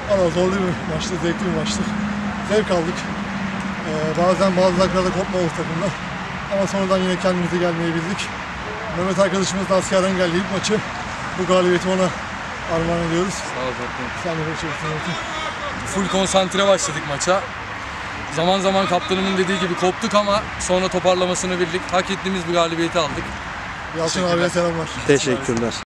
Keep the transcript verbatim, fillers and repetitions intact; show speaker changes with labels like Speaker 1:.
Speaker 1: Valla zorlu bir maçtı, zevkli bir maçtı. Zevk aldık. Ee, bazen bazı dakikalarda kopma oldu takımda. Ama sonradan yine kendimize gelmeyi bildik. Mehmet arkadaşımız da askerden geldi ilk maçı. Bu galibiyeti ona armağan ediyoruz.
Speaker 2: Sağ ol kaptanım.
Speaker 1: Sen de başarısın.
Speaker 2: Full konsantre başladık maça. Zaman zaman kaptanımın dediği gibi koptuk ama sonra toparlamasını bildik. Hak ettiğimiz bir galibiyeti aldık.
Speaker 1: Yalçın abiye selamlar.
Speaker 3: Teşekkürler.